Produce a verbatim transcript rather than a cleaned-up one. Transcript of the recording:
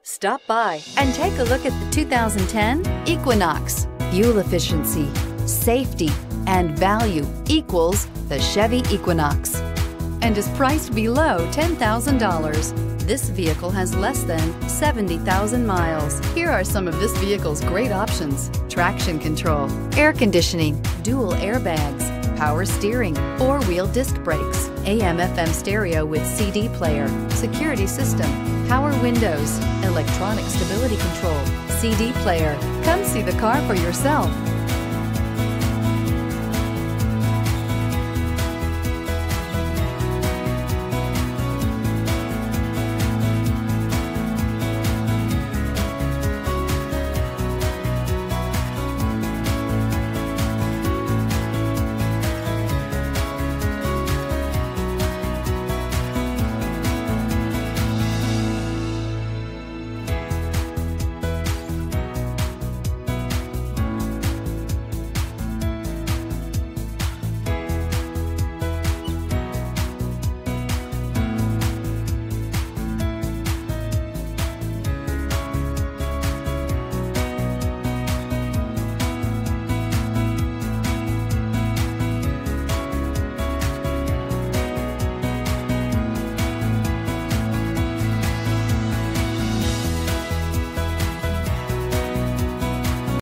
Stop by and take a look at the two thousand ten Equinox. Fuel efficiency, safety, and value equals the Chevy Equinox and is priced below ten thousand dollars. This vehicle has less than seventy thousand miles. Here are some of this vehicle's great options: traction control, air conditioning, dual airbags, power steering, four-wheel disc brakes, A M F M stereo with C D player, security system, power windows, electronic stability control, C D player. Come see the car for yourself.